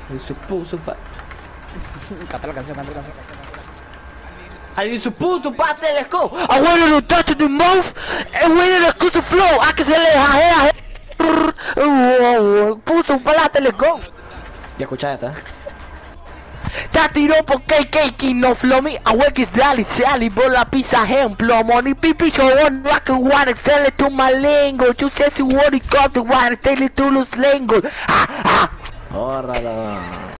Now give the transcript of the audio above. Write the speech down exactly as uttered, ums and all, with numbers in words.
Y se puso pa... Canta la canción, canta la canción. I su puto pate, let's go. I wanted to touch the mouth and when it goes to flow, I can se le jajea. Puso un palate, let's go. Ya escucha esta. Ya tiró por K K, no flow me. I work is dally, sally, bola pizza, ejemplo. Money, pipi, yo one rock and wanna tell it to my lingo. You say you want to go to wanna tell it to los lingo. Ah, ah. Órala.